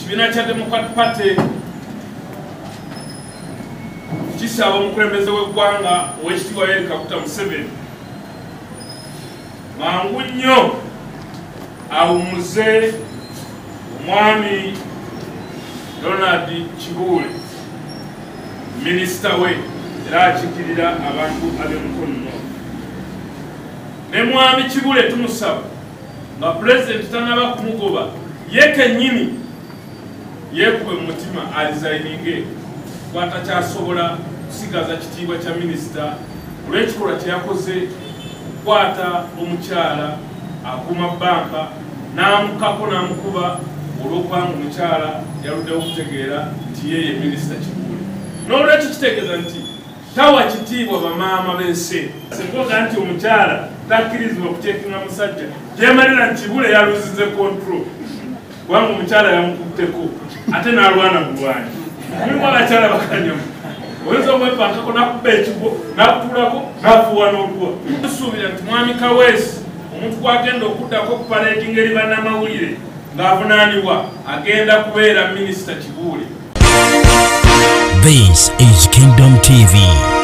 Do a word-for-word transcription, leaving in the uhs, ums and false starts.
ekibiina kya Democratic Party kisaba omukulembeze w'eggwanga Oweekitiibwa Yoweri Kaguta Museveni mangu nnyo awumuze omwami Ronald Kibuule minisita we era akiikirira abantu ab'emukono ne mwami Kibuule tumusaba nga pulezidenti tanaba kumugoba ye kennyini yeekube mu mutima alizayininge bw'atakyasobola kusigaza kitiibwa kya minisita olw'ekikolwa kye yakoze okukwata omukyala akuuma banka n'amukako n'amukuba olw'okubanga omukyala yaluddewo okutegeera nti yeye minisita Kibuule. N'olwekyo kitegeeza nti tawa kitiibwa bamaama b'ensi. Singoga nti omukyala takkirizibwa okuteekinga musajja gyemalira nti Kibuule yaluzize kontrol kubanga omukyala yamukutteko ate n'alwana bulwanyi. Mulimu abakyala bakanyamu oyinza omwepankako nakuba ekigo nakutuulako nafuuwa n'oluwa. Tusuubira nti mwami Kaweesi omuntu gwagenda okuddako okupareetinga eri bannamawulire ng'avunaanibwa agenda kubeera minisita Kibuule. This is Kingdom T V.